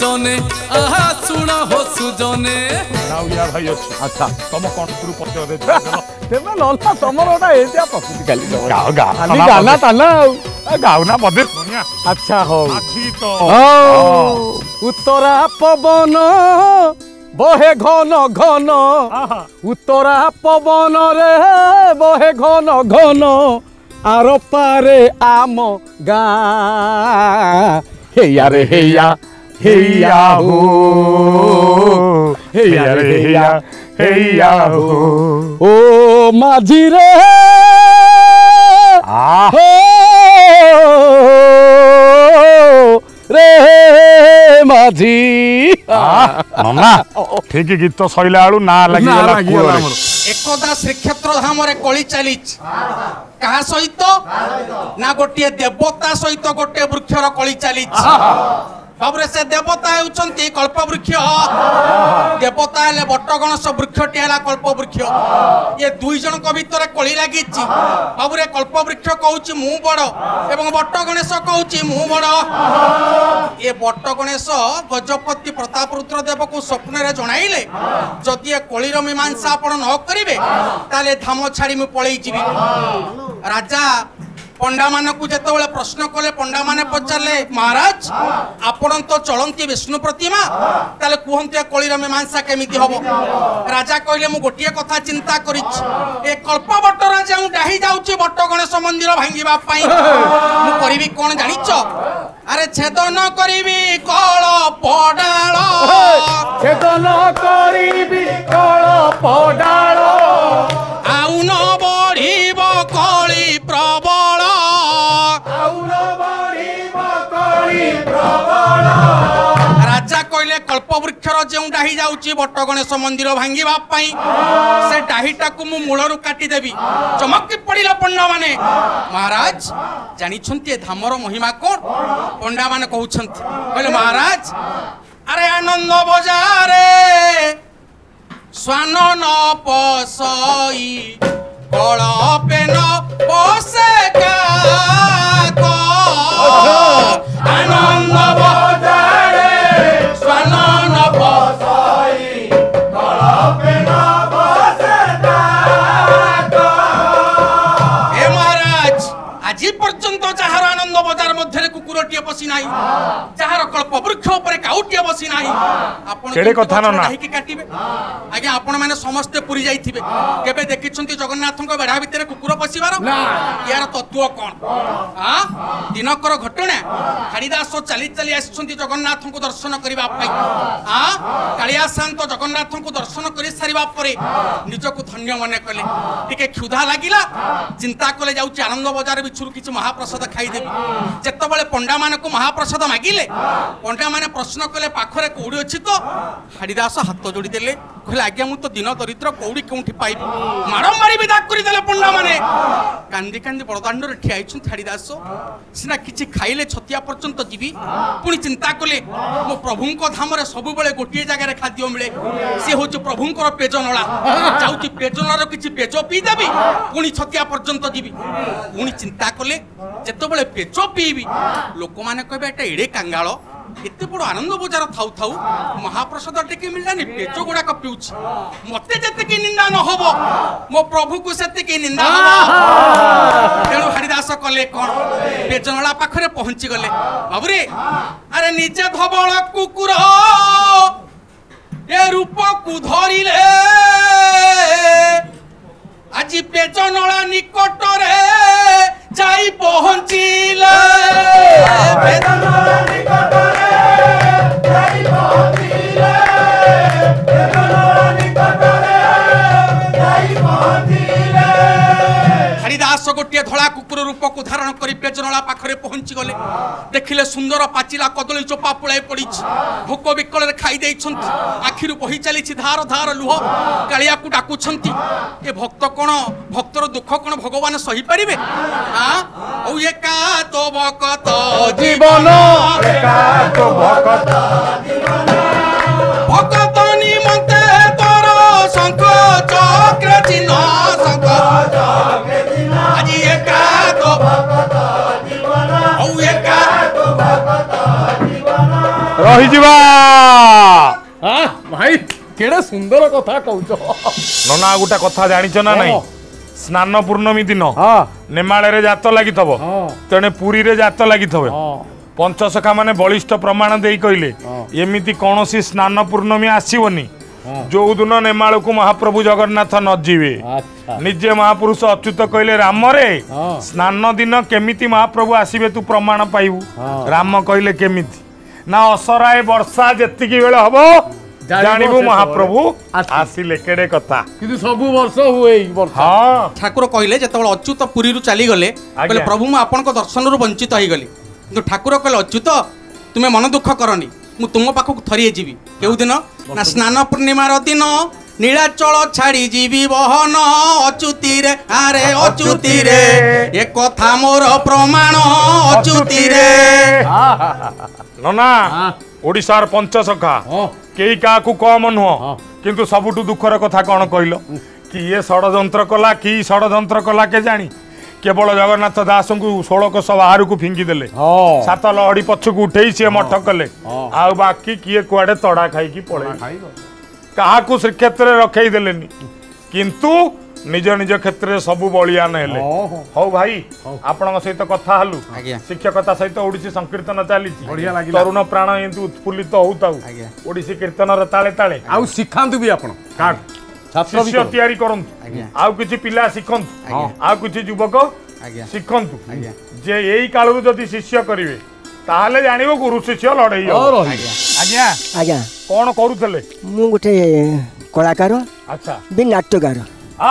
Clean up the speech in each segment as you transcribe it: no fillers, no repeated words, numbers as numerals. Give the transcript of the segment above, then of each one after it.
सुजने आहा सुन हो सुजने नाउया भाई अच्छी अच्छा तुम कौन गुरु पत्र दे तेरे लल्ला तमर ओटा एतिया प्रस्तुति खाली गाओ गा खाली गाना ताना गाओ ना बदे सुनिया अच्छा हो आधी तो उत्तरा पवन बहे घन घन उत्तरा पवन रे बहे घन घन आर पारे आम गा हेया रे हेया हेया हो हेया रे हेया हेया हो ओ माझी रे रे माझी मामा ठीक गीत तो सैला आलू ना लगी एकदा श्रीक्षेत्र धाम रे कली चली कहा सहित ना गोटे देवता सहित गोटे वृक्षर कली चली बाबरे से देवता होउचंती कल्प वृक्ष देवता हेले बटगणेश वृक्षटी है कल्प वृक्ष ये दुई जन भितर कली लगी बाबूरे कल्प वृक्ष कहूँ मु बड़ एवं बटगणेश कहूँ मु बड़ ये बटगणेश गजपति प्रतापरुद्र देव को स्वप्न जणाइले जदि ए कलीर मीमांसा आपण न करेंगे ताले धाम छाड़ी मु पलि जीवी राजा पंडा मान को जिते प्रश्न कले पंडा माने पचारे महाराज आपण तो चलती विष्णु प्रतिमा ताले कहते कलीर मीमांसा केमिति हम राजा कहले मु गोटे कथा चिंता करी कल्पवटर जो डाही जाऊँगी बट गणेश मंदिर भांगा मु करी कौन जानिच अरे छेदन करी कल पडाल छेदन करी कल पडाल आउ न बढ़िब कली प्रबल राजा कहले कल्पवृक्षर जो डाही जाऊँगी बट गणेश मंदिर भांगा से डाहीटा को मु मूलरू काटिदेवी चमकी पड़ा पंडा माने महाराज जानी धामर महिमा कौन पंडा माने कहते महाराज अरे आनंद बजारे स्वान न पसई कलपे न पसे आनंद बजारे स्वान न पसई कलपे न पसे ए महाराज आज पर्यंत जार आनंद बजार मध्य कुकुरटीए बसी ना जार कल्प वृक्ष पर काउटीए बसी ना काटे आज्ञा आपण मैंने समस्ते पुरी जाइथिबे केबे देखिछंती जगन्नाथ बेढ़ा भितर कुकुर पशिबार यार तत्व कौन हाँ दिनकर घटना हरिदास चली चली आसिछंती जगन्नाथ को दर्शन करबा पई हाँ कालिया शांत जगन्नाथ को दर्शन कर सारिबा परे निजको धन्य मन कले टिके क्षुधा लागिला चिंता कले जाउची आनंद बाजार बिछुर किछ महाप्रसाद खाइदेबी जेतबेले पंडा मान को महाप्रसाद मागिले पंडा माने प्रश्न कले पाखरे कौड़ी अछि तो हरिदास हाथ जोड़ी देले कहले आज्ञा मु तो दिन दरिद्र कौड़ी केउठी पाइबी माड़ मारी विदा करि देले पंडा माने कांदी कांदी बड़दांड रे ठिया आइछन हरिदास सिना किछि खाइले छतिया पर्यंत जीवी पुनी चिंता कले मो प्रभु को धाम रे सब बेले गोटे जगह रे खाद्य मिले से होछ प्रभु को पेज नळा जाउती पेज नळा किछि पेज पी देबी पुनी छतिया पर्यंत जीवी पुनी चिंता कले जेतो बेले पेज पीबी लोक माने कहबे एटा एडे कांगाळ एते बड़ आनंद बजार थाउ थाउ महाप्रसाद टिके मिललानी पेच गुड़ाक पिउछ मते जते की निंदा न होबो मो प्रभु को सेते की निंदा होबो तेणु हरिदास कले कोन पेजनला पाखरे पहुंची गले बाबूरे अरे निजे धबळ कुकुर ए रूप को धरिले आज पेजनला निकट रे जाई पहुंचीले पेजनला निकट रे जाई पहुंचीले पेजनला निकट रे जाई पहुंचीले हरिदास गोटे धड़ा कुकुर रूप को धारण करी पेजनला पाखरे पहुंची गले देखिले सुंदर पाचिला कदली चोपा पुलाई पड़ी भोक विकल खाई देइछंती आखिरु बही चली धार धार लुह कालिया को डाकुछंती ए भक्त कोन भक्तर दुख कोन भगवान सही परिबे हां ओ एका तो भक्त जीवन एका तो भक्त जीवन भक्त निमंते तोर शंख चक्र चिन्ह शंख चक्र चिन्ह आज एका तो भक्त जीवन ओ एका तो भक्त जीवन रही जीवा भाई केड़े सुंदर कथा कहूच नना गोटा कथा जानिछ ना नहीं स्नान पूर्णमी दिन नेमाल रे जात लगी तेने पुरी रे जात लगी पंचसखा माने बलिष्ठ प्रमाण दे कहले एमिति कौन सी स्नान पूर्णमी आसवनी जो दिन नेमाल को महाप्रभु जगन्नाथ न जीवे निजे महापुरुष अच्युत कहले राम रे स्नान दिन केमिति महाप्रभु आसीबे तू प्रमाण पाइबू राम कहले केमिति ना असराए वर्षा जेतिकी बेले हबो जानिबू महाप्रभु आसिले केडे कथा किंतु सब वर्ष हुए हां ठाकुर कहले जेतबेले अच्युत पुरी रु चली गले कहले प्रभु मु आपन को दर्शन रु वंचित होई गली किंतु ठाकुर कहले अच्युत तुमे मन दुख करनी मु तुम पाखक थरिए जीवी केउ दिन ना स्नान पूर्णिमार दिन नीलाचल छाड़ी जीवी बहन अच्युति रे अरे अच्युति रे ए कथा मोर प्रमाण अच्युति रे नना ओडिशार पंचसखा केई काकू कम नुह किंतु सबुठु दुखर कथा कौन कहल कि ये षडयंत्र कला कि षडयंत्र कला के जानी केवल जगन्नाथ दास को 1600 बाहर को फिंगी देले 7 लहड़ी पछक उठे सी मठ कले आ बाकी किए कुआडे तड़ा खाई पड़े क्या श्रीक्षेत्र रखे देलेनी किंतु निज निज क्षेत्र सबु बलियान हेले हौ भाई आपण सहित कथा हलु शिक्षकता सहित ओडिसी संकीर्तन चली तरुण प्राण एंतु उत्फुल्लित होताउ ओडिसी कीर्तन रे ताले ताले आउ सिखांतु भी आपण काट शिष्य तैयारी करंतु आउ किछि पिला सिखंतु आउ किछि युवक सिखंतु जे एई कालरु जदि शिष्य करिवे ताहले जानिबो गुरु शिष्य लड़ई आज्ञा आज्ञा कोन करूथले मु गोटे कलाकार अच्छा बि नाट्यकार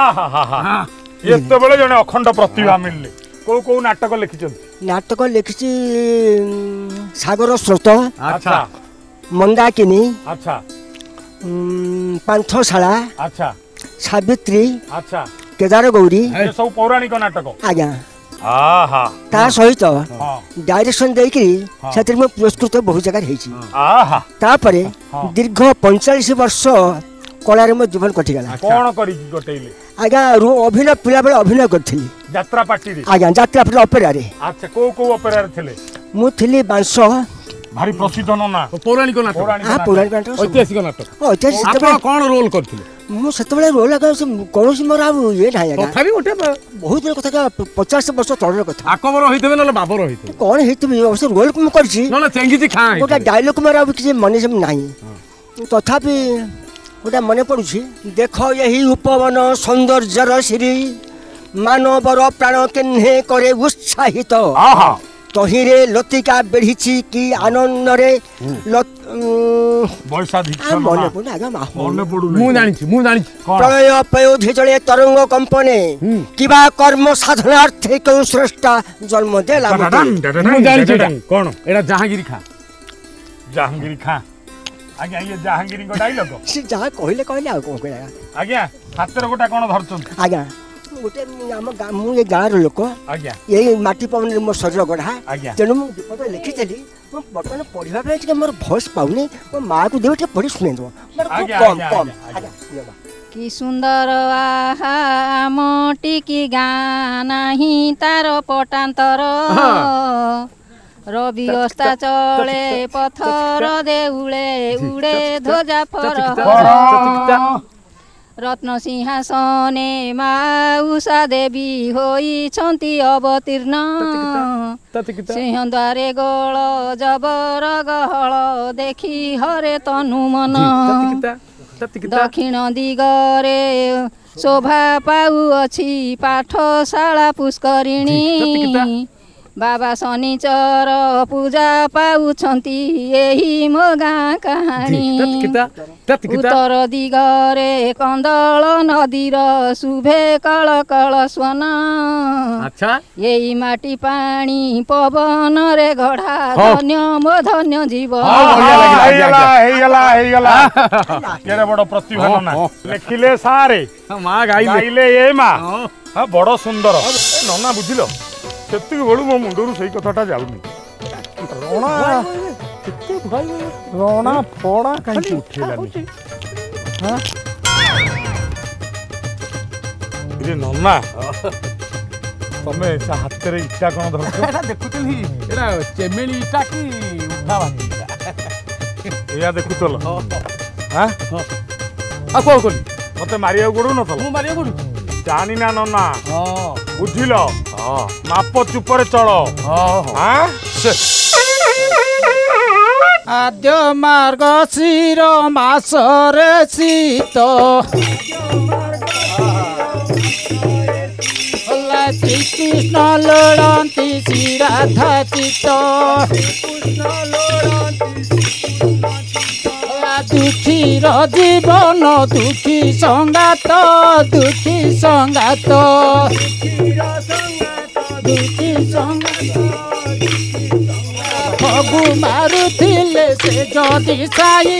एत बेले जने अखंड प्रतिभा मिलले को नाटक लिखिछन नाटक लिखिछि सागर स्रोत अच्छा मंदाकिनी अच्छा पांथशाला अच्छा सावित्री अच्छा केदार गौरी ये सब पौराणिक नाटक आज्ञा आहा ता सहित डायरेक्शन देकरी क्षेत्र में पुरस्कृत बहुत जगह हेछि आहा तापरे दीर्घ 45 वर्ष कलारे मो जीवन कटि गला कोन करी गटेइले आज्ञा अभिनय पिला बेले अभिनय करथिली यात्रा पार्टी रे आज्ञा यात्रा पार्टी ऑपेरा रे अच्छा को ऑपेरा रे थिले मु थिली बांस भारी प्रसिद्ध ना पौराणिक नाटक हां पौराणिक नाटक ऐतिहासिक नाटक ऐतिहासिक आपण कोन रोल करथिले मु सेतबेले रोल लगा कोनोसी मोर ये नाही आज्ञा तथापि गोटे बहुत दिन कथा 50 वर्ष तळर कथा आकबर होइतबे न बाबर होइतबे कोन हेतबे अवश्य रोल मु करछि न चेंगिति खा गोटा डायलॉग मोर कि मने सब नाही तथापि गोटा मने पड़ुछि देखो यही उपवन सौंदर्यर श्री मानवर प्राण केन्हे करे उत्साहित तहिरे लतिका बेढ़िछि कि आनंद रे बैसा दीक्षा मने पड़े आगा मने पड़ु मु जानि प्रलय पयोधि जले तरंग कंपने किबा कर्म साधनार्थे को श्रेष्ठा जन्म देला मु जानि कोन एडा जहांगीर खा आज्ञा ये जहांगीर को डायलॉग से जहा कहले आ कोन कहला आज्ञा हातर गोटा कोन धरचन आज्ञा गोटे आम मु ये गाँव लोक आज्ञा ये माटी पवन मो शरीर गढ़ा आज्ञा तेणु मुझे लिखी बर्तमान पढ़ा मोर भयस पाऊनी मो माँ को देव पढ़ी शुणे दो कि सुंदर आहा मोटी गाना ही तार पटांतर रवि अस्ता चले पथर देउले उड़े ध्वजा फर रत्न सिंहासने माउषा देवी होइछन्ति अवतीर्ण सिंहद्वारे गोल जबर गहल देखि हरे तनु मन दक्षिण दिगरे शोभा पाउअछि पाठशाला पुष्करिणी बाबा शनिचर पूजा पाउछन्ति एही मो गाँ कहानी उत्तर दिगरे कंदल नदीर शुभे कल कल स्वन यही माटी पानी पवन रे गढ़ा धन्य मो धन्य जीव केरे बड़ प्रतिभा ना लेखिले सारे मां गाइले ए मां बड़ सुंदर नना बुझिलो सेति बळु मो मुंडरू सही कथाटा जाउनी रोना फोड़ा काई उठेलानी हां रे नन्ना तमे सा हाथ रे इटा कोन धरछ एटा देखुतली एटा चेमेली इटा की उठा बांधी या देखु चल हां आ कोन कोन मते मारिया गुडू न मु मारिया गुडू जानी ना नना हां बुझिलो हां माप चुपरे चलो हां आद्य मार्ग शिर मासरे शीत श्रीकृष्ण लोड़ती श्री राधा चित दुखीर जीवन दुखी संगात दुखी संगात दुखी संगात फगु मारुथिले से जदि साई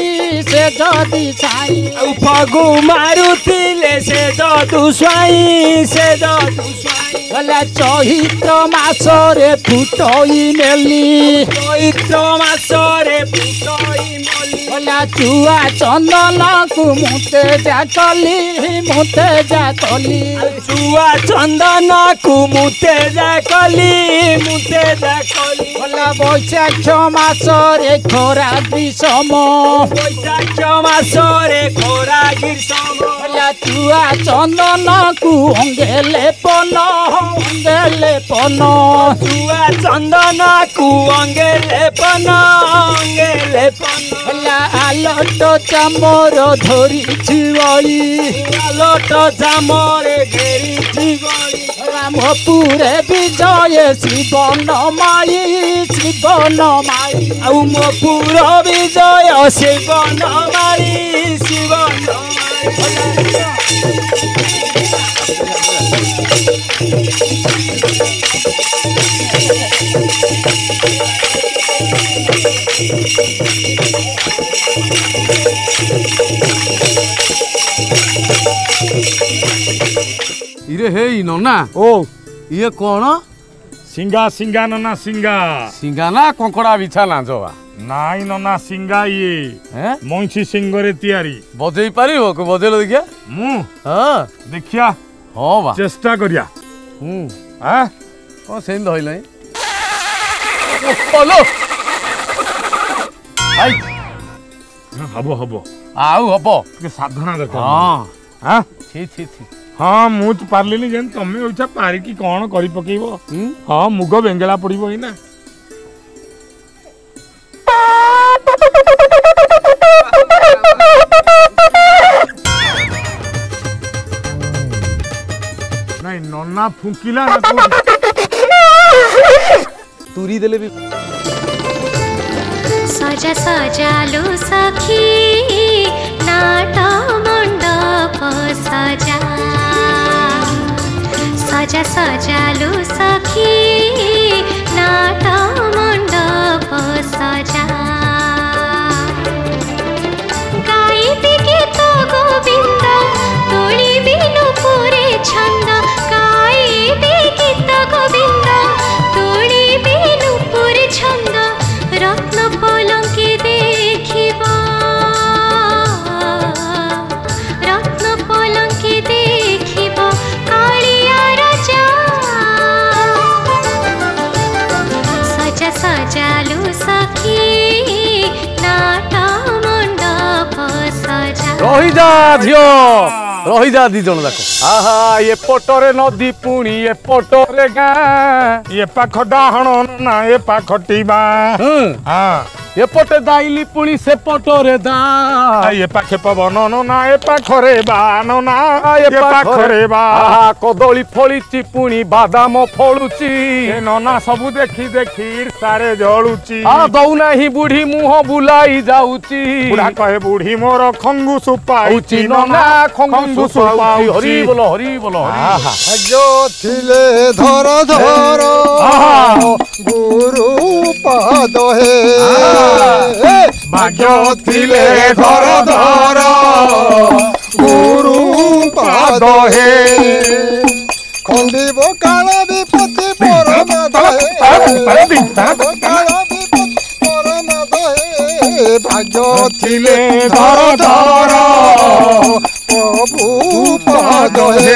फगु मारुथिले से जदु स्वाई भला चैत्र मासरे फुटई मेली भला चुआ चंदन को मुते जा कली चुआ चंदन को मुते जा कली भला बैशाख मासरे खरा ग्रीष्म भला चुआ चंदन को अंगेले पन चुआ चंदन को अंगेले पन भला आलट चामर धरी रामपुरे विजय शिवन माई आउ मो पुर विजय शिवन माई इरे हे नना ओ ये कौन सिंगा नना सिंगा ना कंकड़ा बिछा लांजवा नाई नना सिंगा ये हैं मईसी सिंगरे तैयारी बजई पारिबो को बजेलो देखिया मु हां देखिया हां बा चेष्टा करिया हां ओ सेन धइलै बोलो भाई हबो आउ हबो के साधना देखो हां हां छी हाँ मु तो पार्लिनी जेन तमे ओइछा पारी की कोन करि पकेइबो हाँ मुग बेंगेला पड़िबो ही ना नहीं नन्ना फुंकिला ना तुरी देले भी सजा सजालु सखी नाट मंडप सजा सजालु सखी नाट मंडप सजा गाइबी गीत गोविंद तोली बिनु पुरे छंद गाइबी गीत गोविंद तोली बिनु पुरे छंद रत्न पलंकी देखिबा रत्न पलंकी देखिबा कालिया राजा सजा सजालु सखी नाट मंडप सजा रही जा दी जन जाको आहा ये पटरे नदी पुणी ये पटरे गाँ ये पाख डाहण ना ये पाख टीबा हाँ ये पटे दाइली पुणी से पटरे दा ये पाखे पवन ना ये पाखरे बा ना ये पाखरे बा कदली फलिची पुणी बादाम फलुची नना सबु देखी देखी सारे जलुची दौना ही बुढ़ी मुह बुलाई जाउची बुढ़ा कहे बुढ़ी मोर खंगु सुपाउची नना खंगु सुपाउची हरि बोलो जो थिले धर गुरु पद हे भाग्य थिले धर गुरु पद हे खंडिब काल विपत्ति परम भाग्य थिले धर प्रभु पद हे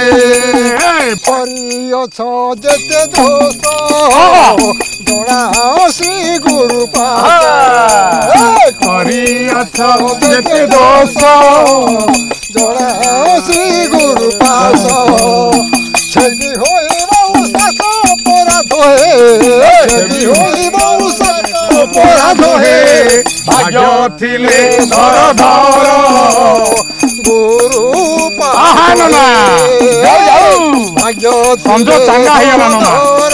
परियछ जेते दोष जड़ा श्री गुरु पाद କରିଅଛ ଯେତେ ଦୋଷ ଜଣା ଶ୍ରୀ ଗୁରୁ ପାଶ ଛେଦି ହୋଇବ ଉଷାସ ଅପରାଧ ଛେଦି ହୋଇବ ଉଷାସ ଅପରାଧ ଭାଗ୍ୟ ଥିଲେ ଧର ଧର ଗୁରୁ ଭାଗ୍ୟ ସଞ୍ଜ ଚାଙ୍ଗା ହେଇଗଲା ନନା।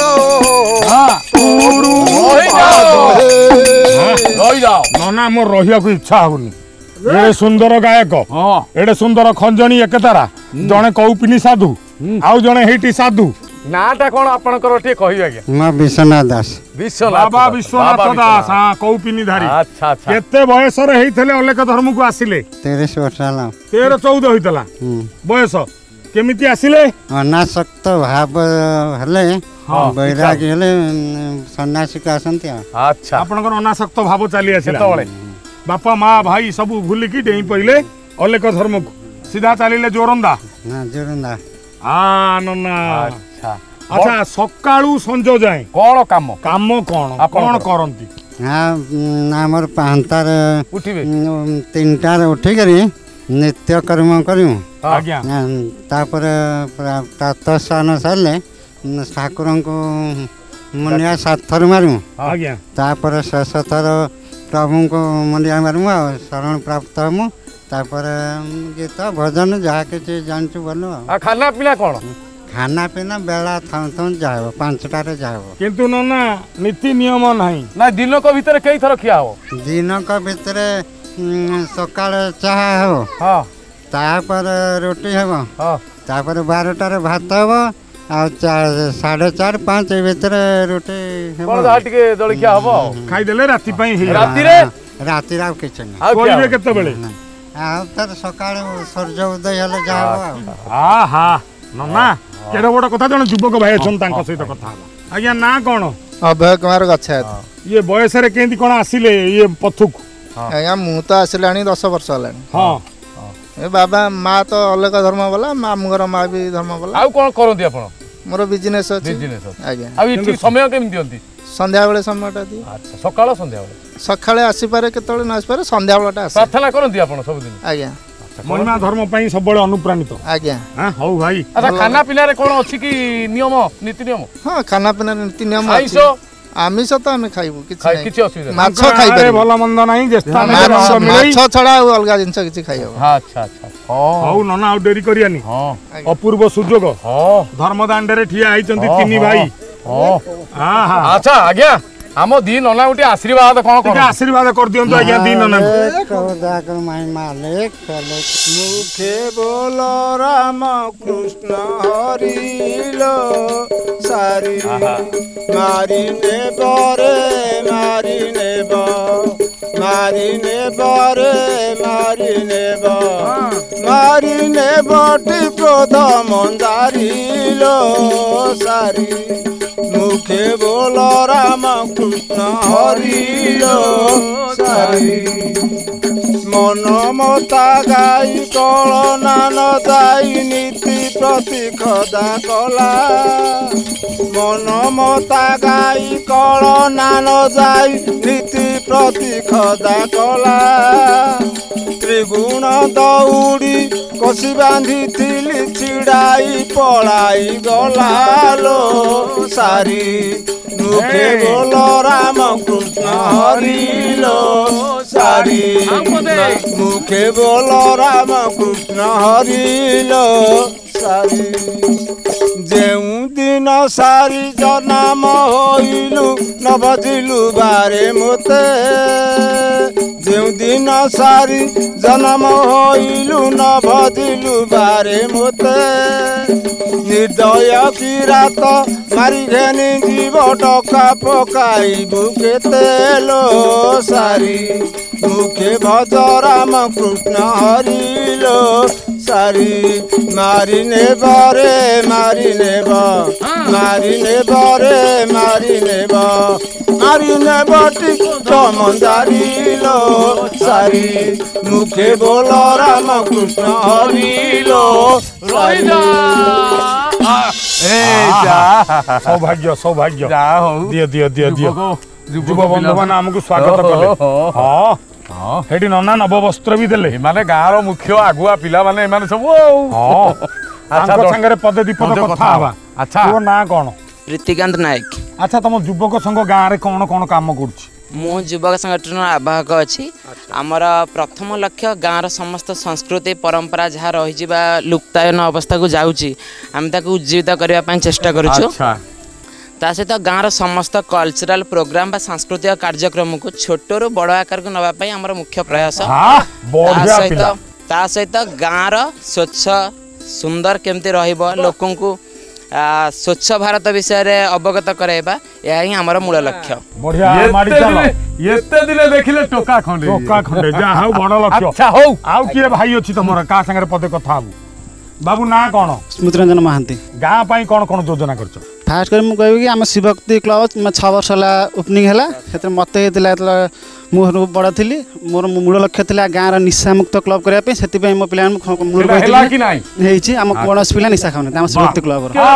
ନନା ମୋର ରହିବାକୁ ଇଚ୍ଛା ହଉନି। ଏଡେ ସୁନ୍ଦର ଗାୟକ ଏଡେ ସୁନ୍ଦର ଖଞ୍ଜଣୀ ଏକତାରା ଜଣେ କୌପିନି ସାଧୁ ଆଉ ଜଣେ ହେଇଟି ସାଧୁ। ନାଟା କଣ ଆପଣଙ୍କର ଟିକେ କହିବେ ଆଜ୍ଞା? ମା ବିଶ୍ୱନାଥ ଦାସ। ବାବା ବିଶ୍ୱନାଥ ଦାସ କୌପିନି ଧାରୀ। ଆଚ୍ଛା ଆଚ୍ଛା। କେତେ ବୟସରେ ହେଇଥିଲେ ଅଲେଖ ଧର୍ମକୁ ଆସିଲେ? 13 ବର୍ଷ ହେଲା। 13-14 ହେଇଥିଲା ବୟସ। କେମିତି ଆସିଲେ? ଅନାସକ୍ତ ଭାବ ହେଲେ ବୈରାଗୀ ହେଲେ ସନ୍ନ୍ୟାସୀକୁ ଆସନ୍ତି ଆଉ। ଆଚ୍ଛା। ଆପଣଙ୍କର ଅନାସକ୍ତ ଭାବ ଚାଲି ଆସିଲା କେତେବେଳେ? ବାପା ମା ଭାଇ ସବୁ ଭୁଲିକି ଡେଇଁ ପଇଲେ ଅଲେଖ ଧର୍ମକୁ ସିଧା ଚାଲିଲେ ଜୋରନ୍ଦା। ନା ଜୋରନ୍ଦା। ନନା ଆଚ୍ଛା। ଆଚ୍ଛା ସକାଳୁ ସଞ୍ଜ ଯାଏ କଣ କାମ କାମ କଣ କଣ କରନ୍ତି? ଆମର ପାହାନ୍ତାରେ ଉଠିବେ 3টাରେ ଉଠିକରି ନିତ୍ୟକର୍ମ କରିବୁ। ଆଜ୍ଞା। ତାପରେ ପ୍ରାତଃ ସ୍ନାନ ସାରିଲେ ଠାକୁରଙ୍କୁ ମୁଣ୍ଡିଆ 7 ଥର ମାରିବୁ। ଆଜ୍ଞା। ତାପରେ ଶେଷ ଥର ପ୍ରଭୁଙ୍କୁ ମୁଣ୍ଡିଆ ମାରିବୁ ଆଉ ଶରଣ ପ୍ରାପ୍ତ ହେବୁ। ତାପରେ ଗୀତ ଭଜନ ଯାହା କିଛି ଜାଣିଛୁ ଭଲ ଆଉ। ଖାନା ପିନା କଣ? ଖାନା ପିନା ବେଳା ଥାଉ ଥାଉ ଯାହା ହେବ 5টাରେ ଯାହା ହେବ। କିନ୍ତୁ ନନା ନୀତି ନିୟମ ନାହିଁ ନା ଦିନକ ଭିତରେ କେଇ ଥର ଖିଆ ହବ? ଦିନକ ଭିତରେ ସକାଳେ ଚାହା ହେବ। ତାପରେ ରୁଟି ହେବ। ତାପରେ 12টাରେ ଭାତ ହେବ ଆଉ 4:30 5 ଏ ଭିତରେ ରୁଟି ହେବ। ଯାହା ଟିକେ ଜଳଖିଆ ହବ ଖାଇଦେଲେ ରାତି ପାଇଁ ରାତିରେ ଆଉ କିଛି ନାହିଁ। ଶୋଇବେ କେତେବେଳେ? ଆଉ ତାର ସକାଳେ ସୂର୍ଯ୍ୟ ଉଦୟ ହେଲେ ଯାହା ହବ ଆଉ। ନନା କେଡେ ବଡ କଥା ଜଣେ ଯୁବକ ଭାଇ ଅଛନ୍ତି ତାଙ୍କ ସହିତ କଥା ହବା। ଆଜ୍ଞା ନା କଣ? ଅଭୟ କୁମାର ଗଛାୟତ। ଇଏ ବୟସରେ କେମିତି କଣ ଆସିଲେ ଇଏ ପଥୁକୁ? ଆଜ୍ଞା ମୁଁ ତ ଆସିଲାଣି 10 ବର୍ଷ ହେଲାଣି। ଏ ବାବା ମା ତ ଅଲେଖ ଧର୍ମ ବୋଲା ମାମୁଁଙ୍କର ମା ବି ଧର୍ମ ବୋଲା। ଆଉ କଣ କରନ୍ତି ଆପଣ? ମୋର ବିଜନେସ୍ ଅଛି। ଆଜ୍ଞା। ଆଉ ଏଠି ସମୟ କେମିତି ଦିଅନ୍ତି? ସନ୍ଧ୍ୟାବେଳେ ସମୟଟା ଦିଏ। ଆଚ୍ଛା। ସକାଳ ସନ୍ଧ୍ୟାବେଳେ? ସକାଳେ ଆସିପାରେ କେତେବେଳେ ନ ଆସିପାରେ ସନ୍ଧ୍ୟାବେଳଟା ଆସେ। ପ୍ରାର୍ଥନା କରନ୍ତି ଆପଣ ସବୁଦିନ? ଆଜ୍ଞା। ମହିମା ଧର୍ମ ପାଇଁ ସବୁବେଳେ ଅନୁପ୍ରାଣିତ। ଆଜ୍ଞା। ହଉ ଭାଇ। ଆଚ୍ଛା ଖାନା ପିନାରେ କଣ ଅଛି କି ନିୟମ ନୀତି ନିୟମ? ହଁ ଖାନା ପିନାରେ ନୀତି ନିୟମ ଅଛି। ଆମିଷ ତ ଆମେ ଖାଇବୁ କିଛି ଅସୁବିଧା ନାହିଁ। ମାଛ ଖାଇପାରିବୁ। ଭଲ ମନ୍ଦ ନାହିଁ ମାଛ ଛଡା ଆଉ ଅଲଗା ଜିନିଷ କିଛି ଖାଇହବ। ଆଚ୍ଛା ଆଚ୍ଛା। ହଉ ନନା ଆଉ ଡେରି କରିବାନି। ଅପୂର୍ବ ସୁଯୋଗ ଧର୍ମ ଦାଣ୍ଡରେ ଠିଆ ହେଇଛନ୍ତି 3 ଭାଇ। ଆଚ୍ଛା ଆଜ୍ଞା ଆମ ଦି ନନା ଗୋଟେ ଆଶୀର୍ବାଦ କଣ କର? ଆଶୀର୍ବାଦ କରିଦିଅନ୍ତୁ ଆଜ୍ଞା ଦି ନନା। ମୁଖେ ବୋଲ ରାମ କୃଷ୍ଣ ହରିଲ ସାରି ମାରି ନେବ ରେ ମାରି ନେବ ମାରି ନେବ ରେ ମାରି ନେବ ମାରି ନେବଟି କ୍ରୋଧ ମନ୍ଦାରିଲ ସାରି মুখে বল রাম কৃষ্ণ হরিল সারি মন মতা গাই কলনা ন যাই নীতি প্রতি খদা কলা মন মতা গাই কলনা ন যাই নীতি প্রতি খদা কলা ত্রিগুণ দৌড়ি কষি বাঁধিଥିଲି চিড়াই পলাই গলা লো সারি মুখে বল রাম কৃষ্ণ হরিল সারি মুখে বল রাম কৃষ্ণ হরিল সারি যেউ দিন সারি জনাম হইলু ন বজিলু বারে মতে যেউ দিন সারি জনম হইলু ন ভজিলু বারে মতে নির্দয় কিরাত মারি ঘেনি জীব টকা পকাইবু কেতে লো সারি মুখে ভজ রাম কৃষ্ণ হরিল সারি মারি নেব রে মারি নেব মারি নেব রে মারি নেব মারি নেবটি মন্দারিল সারি মুখে বল রাম কৃষ্ণ হরিল সৌভাগ্য সৌভাগ্য। দিও দিও দিও দিও। যুব বন্ধু মানে আমাকে স্বাগত কলে। ସେଠି ନନା ନବବସ୍ତ୍ର ବି ଦେଲେ। ଏମାନେ ଗାଁର ମୁଖ୍ୟ ଆଗୁଆ ପିଲାମାନେ ଏମାନେ ସବୁ ତାଙ୍କ ସାଙ୍ଗରେ ପଦେ ଦି ପଦ କଥା ହବା। ଆଚ୍ଛା ତୋ ନାଁ କଣ? ପ୍ରୀତିକାନ୍ତ ନାୟକ। ଆଚ୍ଛା ତମ ଯୁବକ ସଂଘ ଗାଁରେ କଣ କଣ କାମ କରୁଛି? ମୁଁ ଯୁବକ ସଂଗଠନର ଆବାହକ ଅଛି। ଆମର ପ୍ରଥମ ଲକ୍ଷ୍ୟ ଗାଁର ସମସ୍ତ ସଂସ୍କୃତି ପରମ୍ପରା ଯାହା ରହିଛି ବା ଲୁପ୍ତାୟନ ଅବସ୍ଥାକୁ ଯାଉଛି ଆମେ ତାକୁ ଉଜ୍ଜୀବିତ କରିବା ପାଇଁ ଚେଷ୍ଟା କରୁଛୁ। ତା ସହିତ ଗାଁର ସମସ୍ତ କଲଚରାଲ ପ୍ରୋଗ୍ରାମ ବା ସାଂସ୍କୃତିକ କାର୍ଯ୍ୟକ୍ରମକୁ ଛୋଟରୁ ବଡ଼ ଆକାରକୁ ନେବା ପାଇଁ ଆମର ମୁଖ୍ୟ ପ୍ରୟାସ। ତା ସହିତ ଗାଁର ସ୍ୱଚ୍ଛ ସୁନ୍ଦର କେମିତି ରହିବ ଲୋକଙ୍କୁ ସ୍ୱଚ୍ଛ ଭାରତ ବିଷୟରେ ଅବଗତ କରାଇବା ଏହା ହିଁ ଆମର ମୂଳ ଲକ୍ଷ୍ୟ। ଏତେ ଦିନେ ଦେଖିଲେ ଟୋକା ଖଣ୍ଡେ ଯାହା ହଉ ବଡ ଲକ୍ଷ୍ୟ। ଆଉ କିଏ ଭାଇ ଅଛି ତମର କାହା ସାଙ୍ଗରେ ପଦେ କଥା ହବୁ? ବାବୁ ନାଁ କଣ? ସ୍ମୃତି ରଞ୍ଜନ ମହାନ୍ତି। ଗାଁ ପାଇଁ କଣ କଣ ଯୋଜନା କରିଛ? फास्ट कर मुझे कहबी कि आम शिवभक्ति क्लब 6 वर्ष है ओपनिंग है मत मुझे बड़ थी मोर मूल लक्ष्य था गाँव निशा मुक्त क्लब करने से मो पे आम कौन पिला निशा खाऊन शिवभक्ति क्लब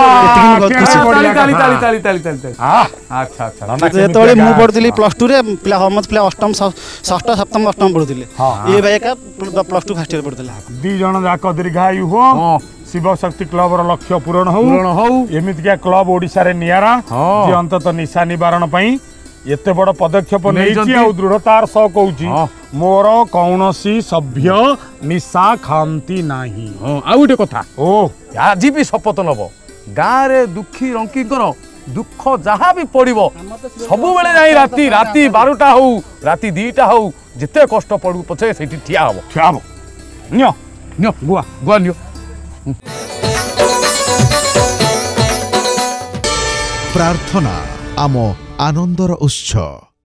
जो मुझे पढ़ी +2 पिला समस्त पिला अष्टम षष्ठ सप्तम अष्टम पढ़ुले ये भाई का +2 फास्ट ईयर पढ़ुले। दी जन जाक दीर्घायु हो शिव शक्ति क्लब लक्ष्य पूरण हो एमतीका क्लब ओडिशा रे नियारा जे अंतत निशा निवारण पई एते बड़ पदक्षेप नेछि आ दृढ़तार सह कहूची मोर कौनसी सभ्य निशा खांती नाही। आ गोटे कथा आज भी शपथ नब गाँव रे दुखी रंकी दुख जहाँ भी पड़ो सबु बेले जाई राती 12टा हो राती 2टा हो जिते कष्ट पड़ू पछे सेठी ठिया हबो नियो नियो गुआ गुआ नियो। प्रार्थना आम आनंदर उत्सव।